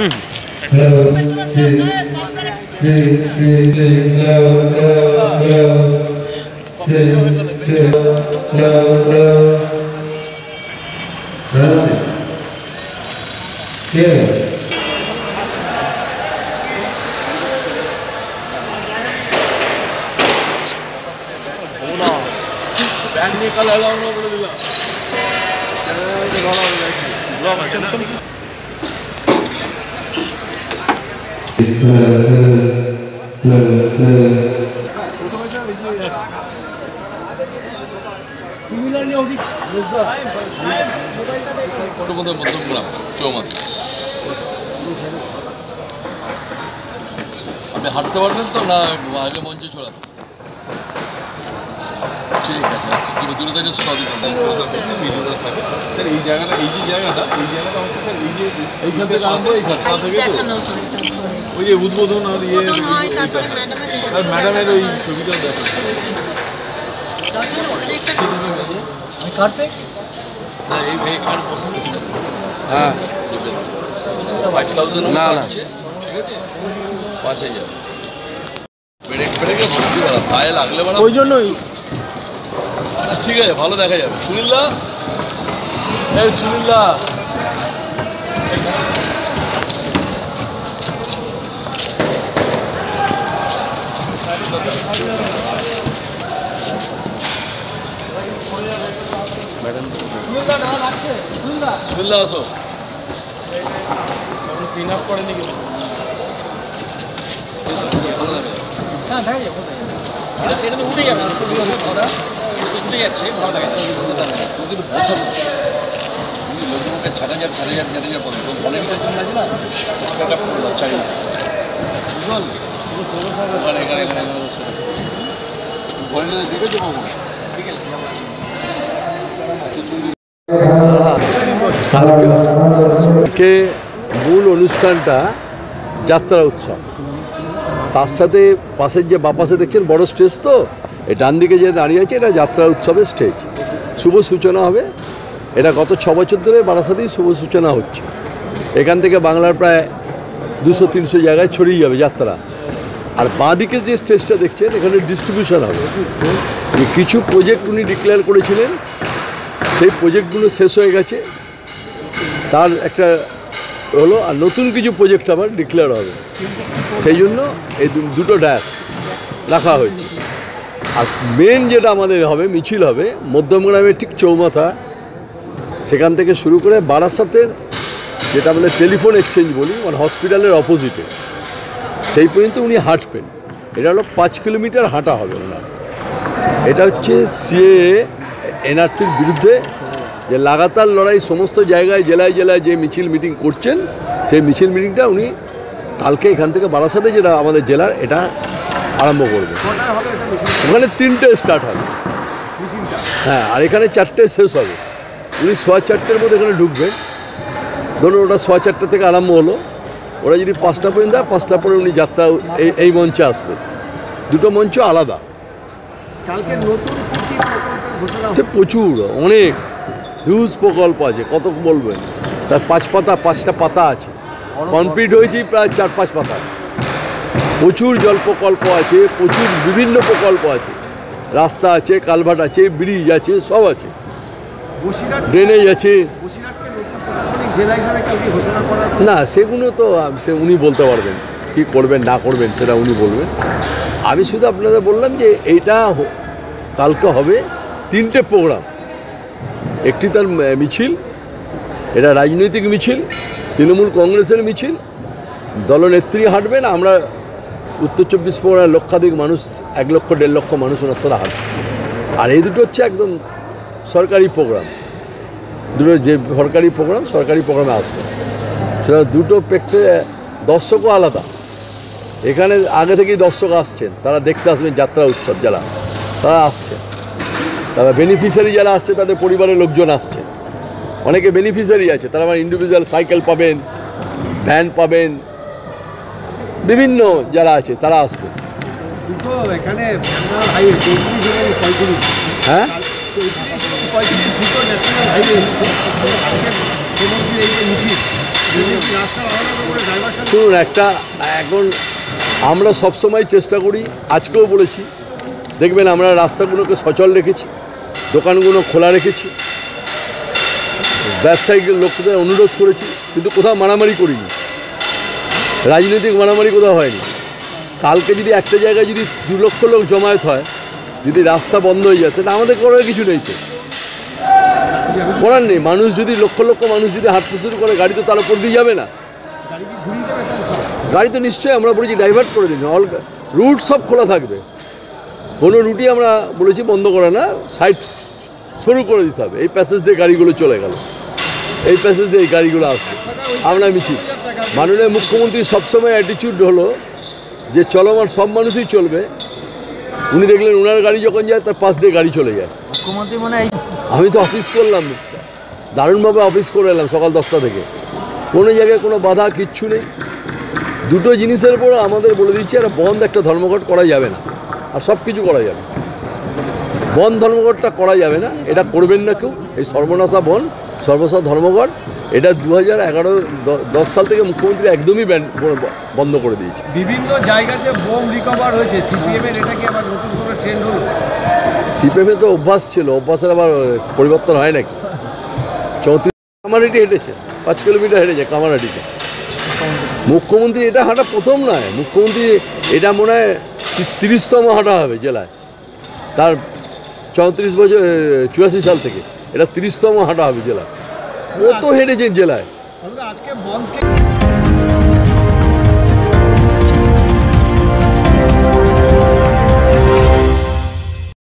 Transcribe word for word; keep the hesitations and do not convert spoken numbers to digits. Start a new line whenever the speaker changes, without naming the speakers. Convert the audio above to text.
Bag নিয়ে কাল এলাম না বলে দিলাম ব্লগ আছে না মধ্যমগ্রাম চৌমাথা আপনি হাঁটতে পারবেন তো না আগে মঞ্চে চড়াতে ঠিক আছে দূরে দূরে থেকে সবই ভিডিওটা থাকে স্যার এই জায়গাটা এই যে জায়গাটা এই জায়গাটা হচ্ছে স্যার এই যে এইখান থেকে আরম্ভ এইখান থেকে তো ওই যে উদ্বোধন আর ইয়ে আর ম্যাডামের ওই ছবিটাও দেখো কাটবে না এই এই কার্ড পছন্দ হ্যাঁ ফাইভ থাউজেন্ড না না ঠিক আছে পাঁচ হাজার বেড়ে বেড়ে ভর্তি করা পায়ে লাগলে মানে ওই জন্যই ঠিক আছে ভালো দেখা যাবে সুনীলদা এই সুনীলদা সুনীলদা আসো ক্লিন আপ করেনি কেন হ্যাঁ দেখা যাবে এটা তো উঠে যাবে উঠে যাচ্ছে ভালো লাগে কিন্তু বসা লোককে ষাট হাজার ষাট হাজার ষাট হাজার পাবে তো ভলেন্টিয়ার জন্য আছে না সেট আপ করে দাও চারি বুঝল ওখানে এখানে এখানে ভলেন্টিয়ার দেখেছো বাবু
কালকে মূল অনুষ্ঠানটা যাত্রা উৎসব তার সাথে পাশের যে বাপাশে দেখছেন বড় স্টেজ তো এই ডান দিকে যে দাঁড়িয়ে আছে এটা যাত্রা উৎসবের স্টেজ শুভ সূচনা হবে এটা গত ছ বছর ধরে বারাসাতেই শুভ সূচনা হচ্ছে এখান থেকে বাংলার প্রায় দুশো তিনশো জায়গায় ছড়িয়ে যাবে যাত্রা আর বাঁ দিকে যে স্টেজটা দেখছেন এখানে ডিস্ট্রিবিউশন হবে যে কিছু প্রজেক্ট উনি ডিক্লেয়ার করেছিলেন সেই প্রজেক্টগুলো শেষ হয়ে গেছে তার একটা হলো আর নতুন কিছু প্রজেক্ট আবার ডিক্লেয়ার হবে সেই জন্য এই দুটো ড্যাশ রাখা হয়েছে আর মেন যেটা আমাদের হবে মিছিল হবে মধ্যমগ্রামের ঠিক চৌমাথা সেখান থেকে শুরু করে বারাসাতের যেটা আমাদের টেলিফোন এক্সচেঞ্জ বলি মানে হসপিটালের অপোজিটে সেই পর্যন্ত উনি হাঁটবেন এটা হলো পাঁচ কিলোমিটার হাঁটা হবে ওনার এটা হচ্ছে সিএএ এনআরসির বিরুদ্ধে যে লাগাতার লড়াই সমস্ত জায়গায় জেলায় জেলায় যে মিছিল মিটিং করছেন সেই মিছিল মিটিংটা উনি কালকে এখান থেকে বারাসাতে যেটা আমাদের জেলার এটা আরম্ভ করবে ওখানে তিনটে স্টার্ট হবে হ্যাঁ আর এখানে চারটে শেষ হবে উনি সোয়া চারটের মধ্যে এখানে ঢুকবেন ধরুন ওটা সোয়া চারটে থেকে আরম্ভ হলো ওরা যদি পাঁচটা পর্যন্ত দেয় পাঁচটা পরে উনি যাত্রা এই এই মঞ্চে আসবেন দুটো মঞ্চ আলাদা প্রচুর অনেক হিউজ প্রকল্প আছে কত বলবেন তার পাঁচ পাতা পাঁচটা পাতা আছে কমপ্লিট হয়েছে প্রায় চার পাঁচ পাতা প্রচুর জল প্রকল্প আছে প্রচুর বিভিন্ন প্রকল্প আছে রাস্তা আছে কালভার্ট আছে ব্রিজ আছে সব আছে ড্রেনেজ আছে না সেগুলো তো সে উনি বলতে পারবেন কি করবেন না করবেন সেটা উনি বলবেন আমি শুধু আপনাদের বললাম যে এইটা কালকে হবে তিনটে প্রোগ্রাম একটি তার মিছিল এটা রাজনৈতিক মিছিল তৃণমূল কংগ্রেসের মিছিল দলনেত্রী হাঁটবেন আমরা উত্তর চব্বিশ পরগনার লক্ষাধিক মানুষ এক লক্ষ দেড় লক্ষ মানুষ ওনার সাথে হাঁটবে আর এই দুটো হচ্ছে একদম সরকারি প্রোগ্রাম দুটো যে সরকারি প্রোগ্রাম সরকারি প্রোগ্রামে আসবে সেটা দুটো প্রেক্ষে দর্শকও আলাদা এখানে আগে থেকেই দর্শক আসছেন তারা দেখতে আসবেন যাত্রা উৎসব যারা তারা আসছে তারা বেনিফিশিয়ারি যারা আসছে তাদের পরিবারের লোকজন আসছে অনেকে বেনিফিশিয়ারি আছে তারা আবার ইন্ডিভিজুয়াল সাইকেল পাবেন ভ্যান পাবেন বিভিন্ন যারা আছে তারা আসবে হ্যাঁ শুনুন, একটা এখন আমরা সবসময় চেষ্টা করি, আজকেও বলেছি, দেখবেন আমরা রাস্তাগুলোকে সচল রেখেছি, দোকানগুলো খোলা রেখেছি, ব্যবসায়িক লোকদের অনুরোধ করেছি, কিন্তু কোথাও মারামারি করিনি, রাজনৈতিক মারামারি কোথাও হয়নি। কালকে যদি একটা জায়গায় যদি দু লক্ষ লোক জমায়েত হয়, যদি রাস্তা বন্ধ হয়ে যায়, তাহলে আমাদের করার কিছু নেই, তো করার নেই। মানুষ যদি লক্ষ লক্ষ মানুষ যদি হাঁটতে শুরু করে, গাড়ি তো তার উপর দিয়ে যাবে না, গাড়ি তো নিশ্চয়ই আমরা বলেছি ডাইভার্ট করে দিন, অল রুট সব খোলা থাকবে, কোনো রুটই আমরা বলেছি বন্ধ করে না, সাইড শুরু করে দিতে হবে। এই প্যাসেজ দিয়ে গাড়িগুলো চলে গেল, এই প্যাসেজ দিয়ে এই গাড়িগুলো আসবে, আমরা মিছিল। মাননীয় মুখ্যমন্ত্রীর সবসময় অ্যাটিটিউড হলো যে চলমান সব মানুষই চলবে। উনি দেখলেন ওনার গাড়ি যখন যায় তার পাশ দিয়ে গাড়ি চলে যায়।
মুখ্যমন্ত্রী মনে হয়
আমি তো অফিস করলাম, দারুণভাবে অফিস করে এলাম সকাল দশটা থেকে, কোনো জায়গায় কোনো বাধা কিচ্ছু নেই। দুটো জিনিসের উপর আমাদের বলে দিচ্ছি, একটা বন্ধ একটা ধর্মঘট করা যাবে না, আর সব কিছু করা যাবে। বন ধর্মঘটটা করা যাবে না, এটা করবেন না কেউ। এই সর্বনাশা বন সর্বসা ধর্মঘট, এটা দু হাজার এগারো দশ সাল থেকে মুখ্যমন্ত্রী একদমই ব্যান বন্ধ করে দিয়েছে।
বিভিন্ন জায়গাতে বোম রিকভার হয়েছে, সিপিএমের এটা কি আবার নতুন করে ট্রেন্ড হলো?
সিপিএমে তো অভ্যাস ছিল, অভ্যাসের আবার পরিবর্তন হয় নাকি? চৌত্রিশ কামারহাটি হেঁটেছে, পাঁচ কিলোমিটার হেঁটেছে কামারহাটিতে। মুখ্যমন্ত্রী এটা হাঁটা প্রথম নয়, মুখ্যমন্ত্রী এটা মনে হয় তিরিশতম হাঁটা হবে জেলায়, তার চৌত্রিশ বছর চুরাশি সাল থেকে এটা তিরিশতম হাঁটা হবে জেলায়। কত হেঁটেছেন জেলায়।
আজকে বন্ধ